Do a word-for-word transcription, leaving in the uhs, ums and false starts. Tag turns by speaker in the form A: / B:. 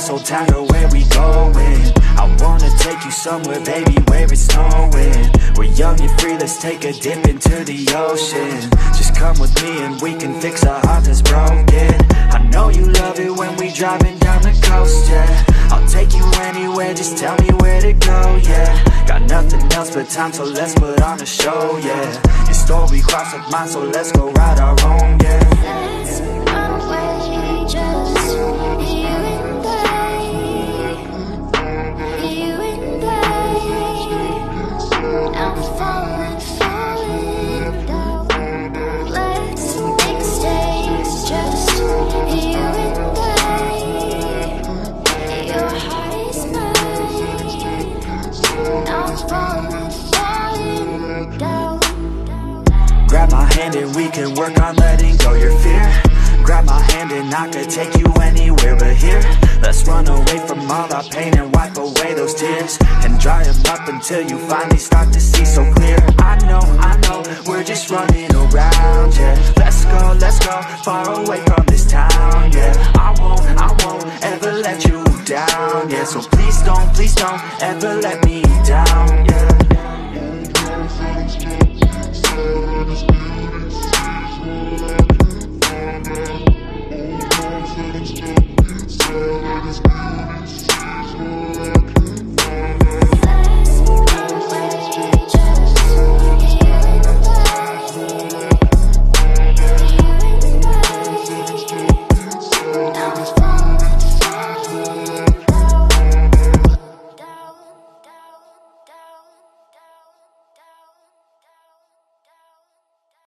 A: this whole time, girl, where we going? I wanna take you somewhere, baby, where it's snowing. We're young and free, let's take a dip into the ocean. Just come with me and we can fix a heart that's broken. I know you love it when we driving down the coast, yeah. I'll take you anywhere, just tell me where to go, yeah. Got nothing else but time, so let's put on a show, yeah. Your story crossed with mine, so let's go ride our own, yeah.
B: Let's run away, just you and I, you and I. I'm falling, falling down. Let's make mistakes, just you and I. Your heart is mine. I'm falling, falling down.
A: Grab my hand and we can work on letting go your fear. Grab my hand and I could take you anywhere but here. Let's run away from all our pain and wipe away those tears, and dry them up until you finally start to see so clear. I know, I know, we're just running around, yeah. Let's go, let's go, far away from this town, yeah. I won't, I won't ever let you down, yeah. So please don't, please don't ever let me down, yeah.